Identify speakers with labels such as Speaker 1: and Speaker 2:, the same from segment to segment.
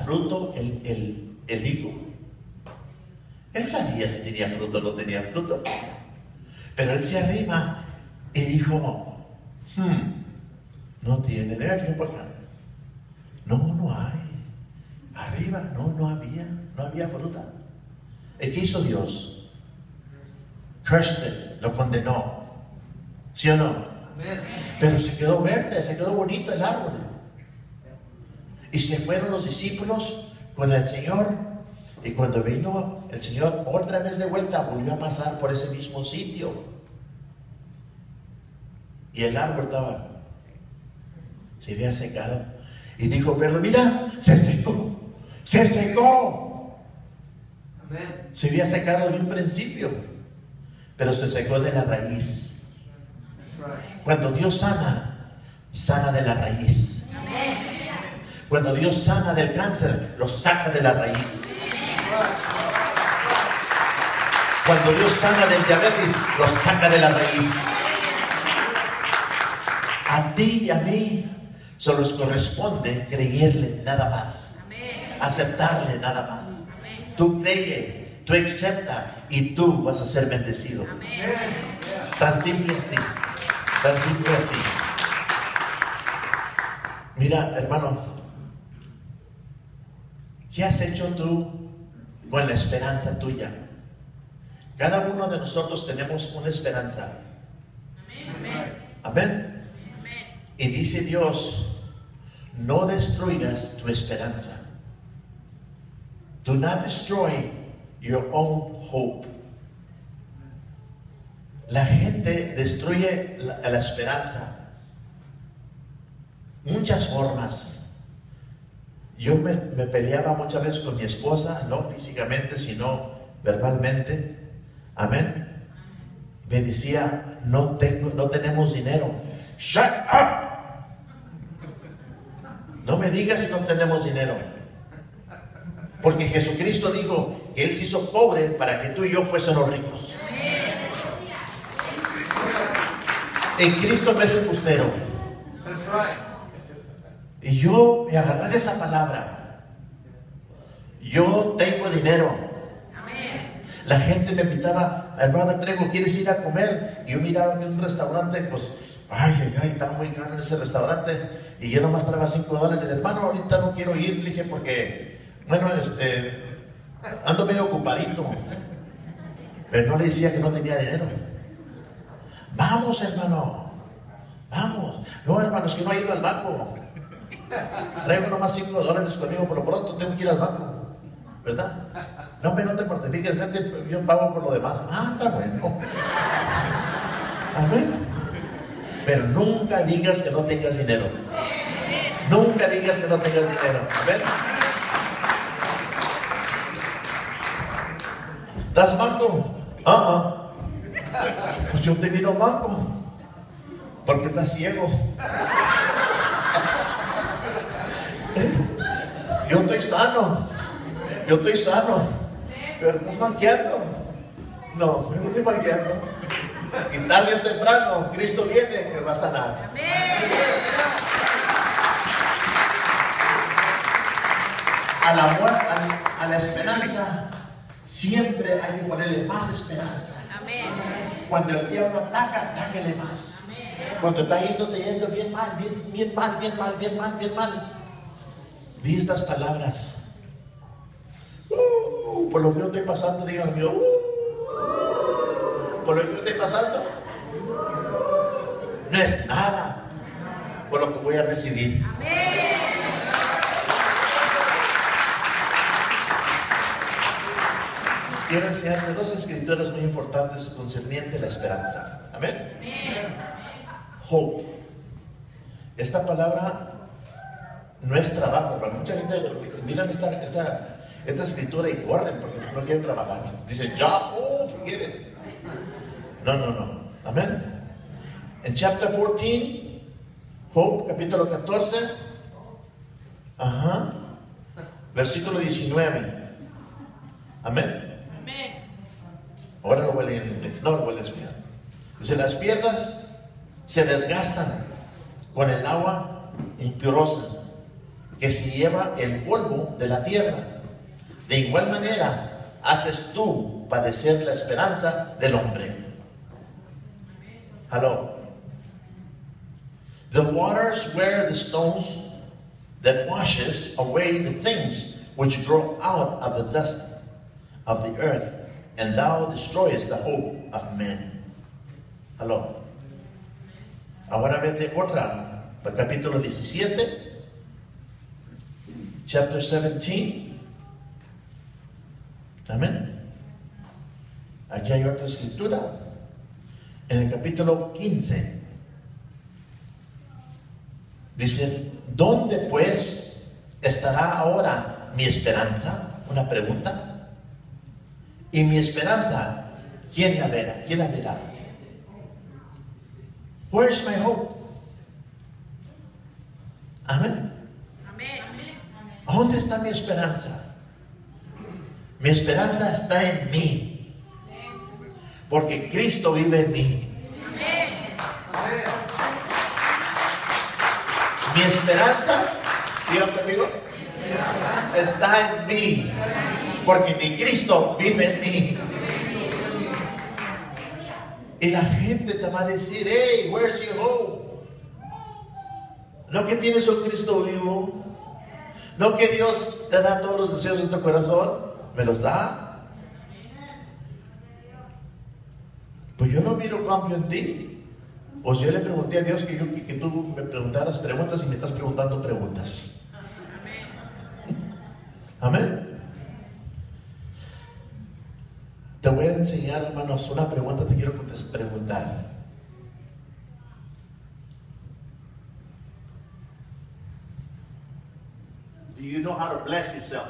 Speaker 1: fruto el higo. Él sabía si tenía fruto o no tenía fruto. Pero él se arrima y dijo, no tiene. Déjame fijar por acá. No hay. Arriba, no había fruta. ¿Y qué hizo Dios? Cursed, lo condenó. ¿Sí o no? Amen. Pero se quedó verde, se quedó bonito el árbol. Y se fueron los discípulos con el Señor. Y cuando vino el Señor otra vez de vuelta, volvió a pasar por ese mismo sitio. Y el árbol se había secado. Y dijo, pero mira, se secó. Amen. Se había secado de un principio, pero se secó de la raíz. Cuando Dios sana de la raíz. Amen. Cuando Dios sana del cáncer, lo saca de la raíz. Cuando Dios sana del diabetes, lo saca de la raíz. A ti y a mí solo nos corresponde creerle nada más. Amén. Aceptarle nada más. Amén. Tú cree, tú acepta y tú vas a ser bendecido. Amén. Tan simple así. Tan simple así. Mira, hermano, ¿qué has hecho tú con la esperanza tuya? Cada uno de nosotros tenemos una esperanza. Amén. Amén. Y dice Dios, no destruyas tu esperanza. Do not destroy your own hope. La gente destruye la esperanza. Muchas formas. Yo me peleaba muchas veces con mi esposa, no físicamente, sino verbalmente. Amén. Me decía, no tenemos dinero. Shut up. No me digas si no tenemos dinero. Porque Jesucristo dijo que Él se hizo pobre para que tú y yo fuésemos ricos. En Cristo me es embustero. Y yo me agarré de esa palabra. Yo tengo dinero. La gente me invitaba, hermano Trejo, ¿quieres ir a comer? Y yo miraba en un restaurante, pues, ay, estaba muy caro en ese restaurante. Y yo nomás traba $5. Hermano, ahorita no quiero ir. Le dije, porque, bueno, ando medio ocupadito. Pero no le decía que no tenía dinero. Vamos, hermano, vamos. No, hermano, es que no he ido al banco. Traigo nomás $5 conmigo, por lo pronto tengo que ir al banco, ¿verdad? No, no te mortifiques, vete, yo pago por lo demás. Ah, está bueno. Amén. Pero nunca digas que no tengas dinero. Nunca digas que no tengas dinero. Amén. ¿Estás manco? Pues yo te miro manco. Porque estás ciego. Yo estoy sano. Pero estás manqueando. No estoy manqueando. Y tarde o temprano Cristo viene que va a sanar. A la esperanza siempre hay que ponerle más esperanza. Cuando el diablo ataca, atáquele más. Cuando está yendo bien mal. Di estas palabras. Por lo que yo estoy pasando, digan mío. Por lo que yo estoy pasando, no es nada por lo que voy a recibir. Quiero enseñarte dos escrituras muy importantes concernientes a la esperanza. Amén. Hope. Esta palabra no es trabajo, pero mucha gente miran esta escritura y corren porque no quieren trabajar. Dicen, forget it. No. Amén. En chapter 14, Hope, capítulo 14, versículo 19. Amén. Ahora lo voy a leer en inglés. No lo voy a leer en español. Dice, las piedras se desgastan con el agua impurosa. que se lleva el polvo de la tierra. De igual manera, haces tú padecer la esperanza del hombre. Hello. The waters were the stones that washes away the things which grow out of the dust of the earth, and thou destroyest the hope of men. Hello. Ahora vete otra, capítulo 17, chapter 17. Amén. Aquí hay otra escritura. En el capítulo 15. Dice, ¿dónde pues estará ahora mi esperanza? Una pregunta. Y mi esperanza, ¿quién la verá? ¿Quién la verá? Where's my hope? Amén. ¿Dónde está mi esperanza? Mi esperanza está en mí. Porque Cristo vive en mí. Mi esperanza, dígame conmigo, está en mí. Porque mi Cristo vive en mí. Y la gente te va a decir, hey, where's your hope? ¿No que tienes un Cristo vivo? ¿No que Dios te da todos los deseos de tu corazón? ¿Me los da? Pues yo no miro cambio en ti. Pues yo le pregunté a Dios que tú me preguntaras preguntas y me estás preguntando preguntas. Amén. Te voy a enseñar, hermanos, una pregunta te quiero preguntar. Do you know how to bless yourself?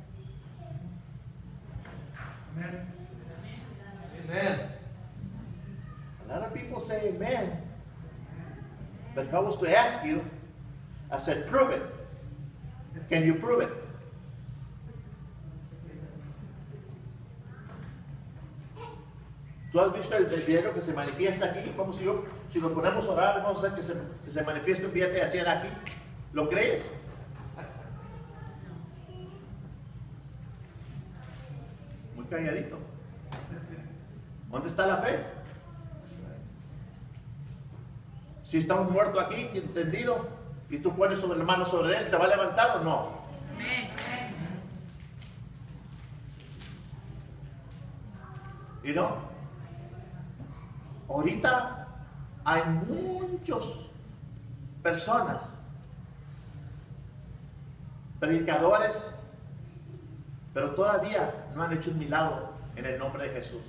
Speaker 1: Amen. Amen. A lot of people say amen. But if I was to ask you, I said, prove it. Can you prove it? ¿Tú has visto el dinero que se manifiesta aquí? Vamos, si lo ponemos a orar, vamos a hacer que se manifieste un billete así aquí. ¿Lo crees? Muy calladito. ¿Dónde está la fe? Si está un muerto aquí, entendido, y tú pones sobre la mano sobre él, ¿se va a levantar o no? ¿Y no? Ahorita hay muchas personas, predicadores, pero todavía no han hecho un milagro en el nombre de Jesús.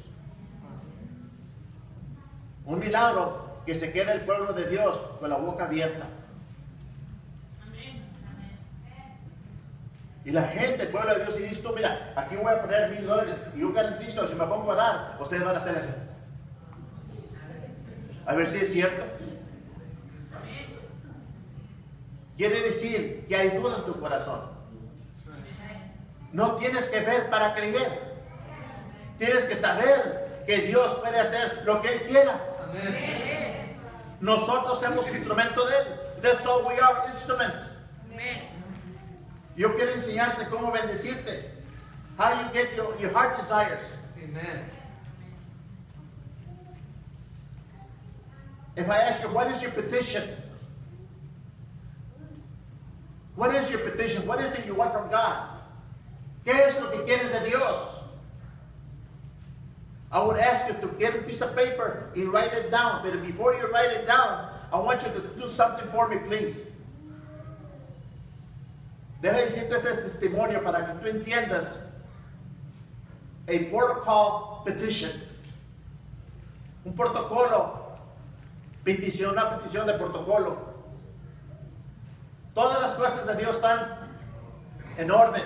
Speaker 1: Un milagro que se quede el pueblo de Dios con la boca abierta. Y la gente, el pueblo de Dios, y dice, mira, aquí voy a poner $1,000 y yo garantizo, si me pongo a orar, ustedes van a hacer eso. A ver si es cierto. Quiere decir que hay duda en tu corazón. No tienes que ver para creer. Tienes que saber que Dios puede hacer lo que Él quiera. Nosotros somos instrumento de Él. That's all we are, instruments. Yo quiero enseñarte cómo bendecirte. How you get your heart desires. Amen. If I ask you, what is your petition? What is your petition? What is it you want from God? ¿Qué es lo que quieres de Dios? I would ask you to get a piece of paper and write it down. But before you write it down, I want you to do something for me, please. Debe decirte este testimonio para que tú entiendas. A protocol petition. Un protocolo. Petición, una petición de protocolo. Todas las cosas de Dios están en orden.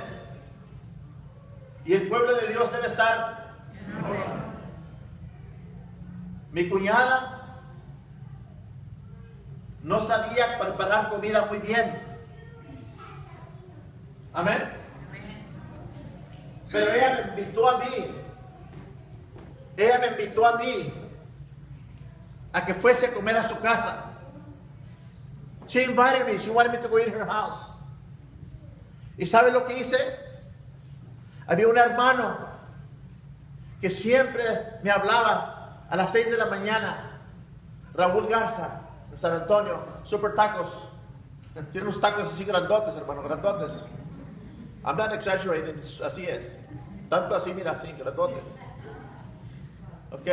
Speaker 1: Y el pueblo de Dios debe estar en orden. Mi cuñada no sabía preparar comida muy bien. Amén. Pero ella me invitó a mí. Ella me invitó a mí a que fuese a comer a su casa. She invited me. She wanted me to go eat her house. ¿Y sabe lo que hice? Había un hermano que siempre me hablaba a las 6 de la mañana. Raúl Garza, de San Antonio, Super Tacos. Tiene unos tacos así grandotes, hermano, grandotes. I'm not exaggerating, así es. Tanto así, mira, así, grandotes. ¿Ok?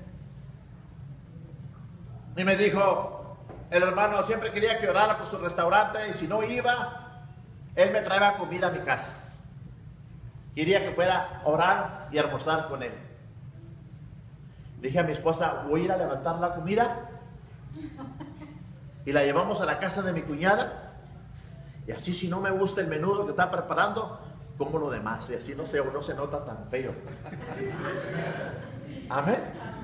Speaker 1: Y me dijo, el hermano siempre quería que orara por su restaurante y si no iba, él me traía comida a mi casa. Quería que fuera a orar y almorzar con él. Dije a mi esposa, voy a ir a levantar la comida y la llevamos a la casa de mi cuñada y así si no me gusta el menudo que está preparando, como lo demás y así no se nota tan feo. Amén.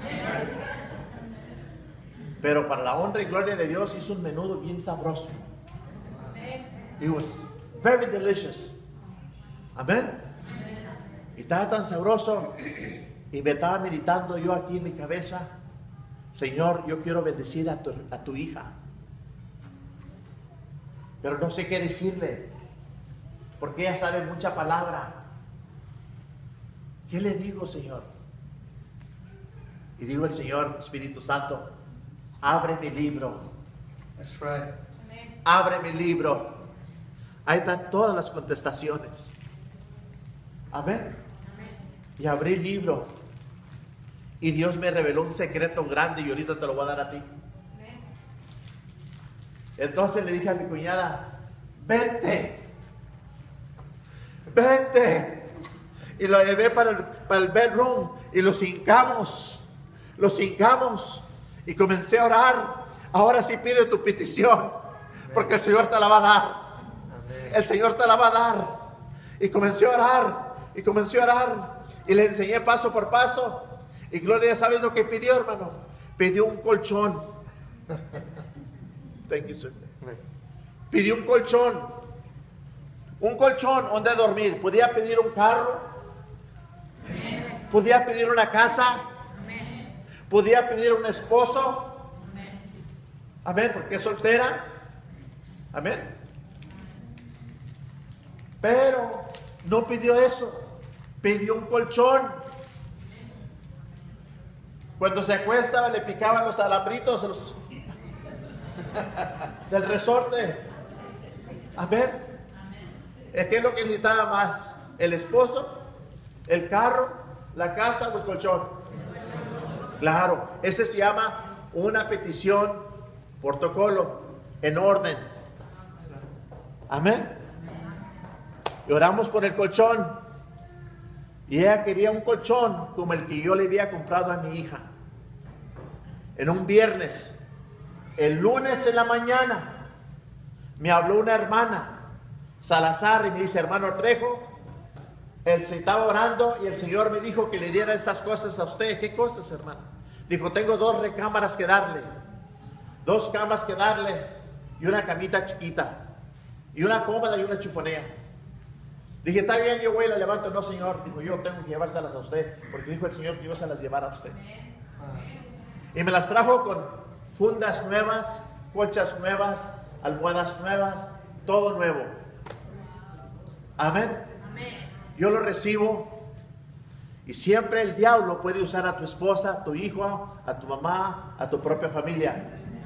Speaker 1: Pero para la honra y gloria de Dios hizo un menudo bien sabroso. It was very delicious. Amén. Y estaba tan sabroso y me estaba meditando yo aquí en mi cabeza, Señor, yo quiero bendecir a tu hija, pero no sé qué decirle porque ella sabe mucha palabra. ¿Qué le digo, Señor? Y digo el Señor, Espíritu Santo, abre mi libro.
Speaker 2: That's right.
Speaker 1: Abre mi libro. Ahí están todas las contestaciones. Amén. Y abrí el libro. Y Dios me reveló un secreto grande y ahorita te lo voy a dar a ti. Entonces le dije a mi cuñada, vente. Vente. Y lo llevé para el bedroom y los hincamos. Y comencé a orar. Ahora sí pide tu petición, porque el Señor te la va a dar. El Señor te la va a dar. Y comencé a orar. Y le enseñé paso por paso. Y Gloria, ¿sabes lo que pidió, hermano? Pidió un colchón. Thank you, sir. Pidió un colchón. Un colchón donde dormir. Podía pedir un carro. Podía pedir una casa. Podía pedir un esposo. Amén, porque es soltera. Amén. Pero no pidió eso. Pidió un colchón. Cuando se acuestaba le picaban los alambritos del resorte. Amén. Es que es lo que necesitaba más: el esposo, el carro, la casa o el colchón. Claro, ese se llama una petición protocolo, en orden. Amén. Y oramos por el colchón. Y ella quería un colchón como el que yo le había comprado a mi hija. En un viernes, el lunes en la mañana, me habló una hermana, Salazar, y me dice: hermano Trejo, él se estaba orando y el Señor me dijo que le diera estas cosas a usted. ¿Qué cosas, hermano? Dijo: tengo 2 recámaras que darle, 2 camas que darle y una camita chiquita y una cómoda y una chifonea. Dije: está bien, yo voy y la levanto. No, Señor. Dijo: yo tengo que llevárselas a usted, porque dijo el Señor que yo se las llevara a usted. Y me las trajo con fundas nuevas, colchas nuevas, almohadas nuevas, todo nuevo. Amén. Yo lo recibo. Y siempre el diablo puede usar a tu esposa, a tu hijo, a tu mamá, a tu propia familia.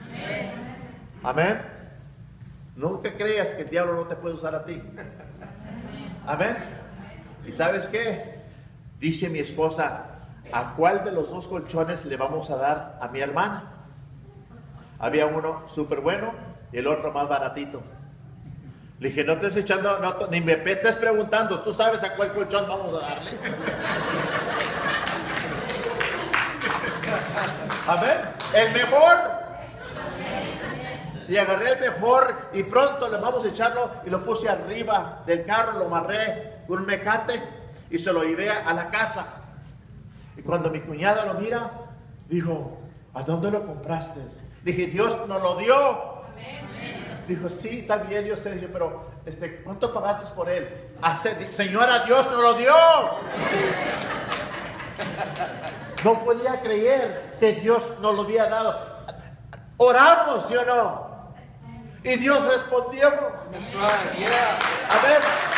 Speaker 1: Amén. Nunca creas que el diablo no te puede usar a ti. Amén. ¿Y sabes qué? Dice mi esposa: ¿a cuál de los 2 colchones le vamos a dar a mi hermana? Había uno súper bueno y el otro más baratito. Le dije: no te estés echando, ni me estés preguntando, tú sabes a cuál colchón vamos a darle. Amén. El mejor. Y agarré el mejor y pronto le vamos a echarlo y lo puse arriba del carro, lo amarré con un mecate y se lo llevé a la casa. Y cuando mi cuñada lo mira, dijo: ¿a dónde lo compraste? Dije: Dios nos lo dio. Dijo: sí, está bien, yo sé. Dije: pero ¿cuánto pagaste por él? Señora, Dios nos lo dio. No podía creer que Dios nos lo había dado. Oramos, ¿sí o no? Y Dios respondió.
Speaker 2: That's right. Yeah.
Speaker 1: A ver,